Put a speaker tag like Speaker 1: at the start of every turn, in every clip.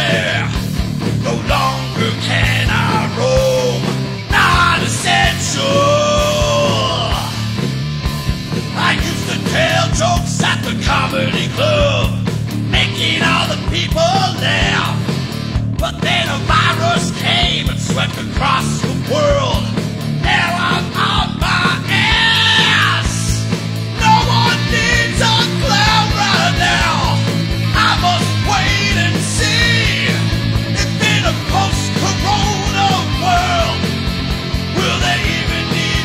Speaker 1: No longer can I roam, not essential. I used to tell jokes at the comedy club, making all the people laugh. But then a virus came and swept across the world. Now I'm on my ass. No one needs a clown right now. I must wait and see if in a post-corona world will they even need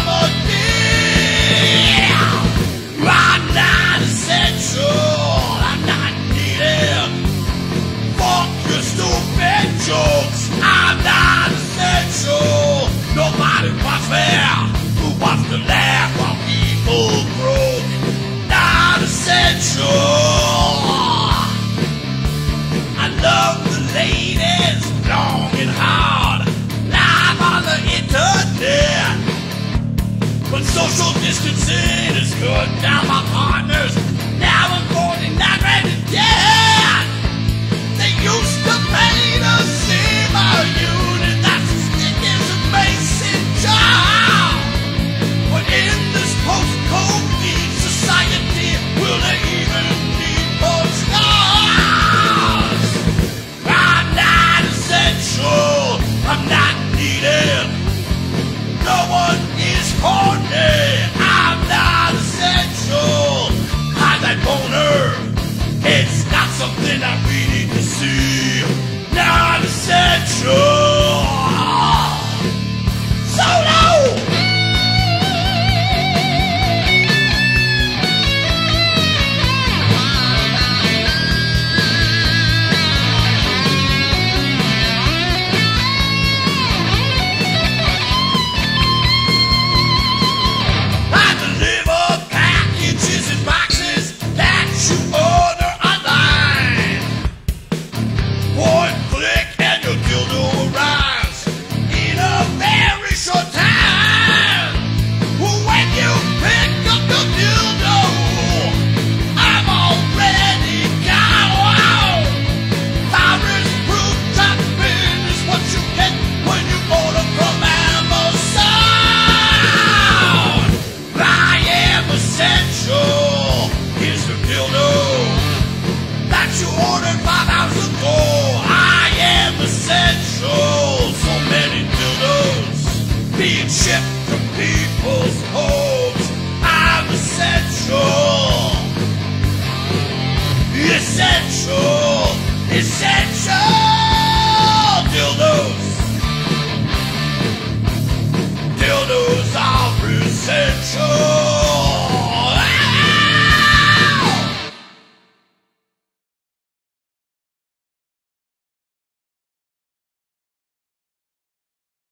Speaker 1: comedy. I'm not essential. I'm not needed. Fuck your stupid jokes. I'm not essential. Nobody wants me. Who wants to laugh while people broke? Not essential. I love the ladies long and hard, live on the internet. But social distancing is good. Now my partners, now I'm 49 and dead.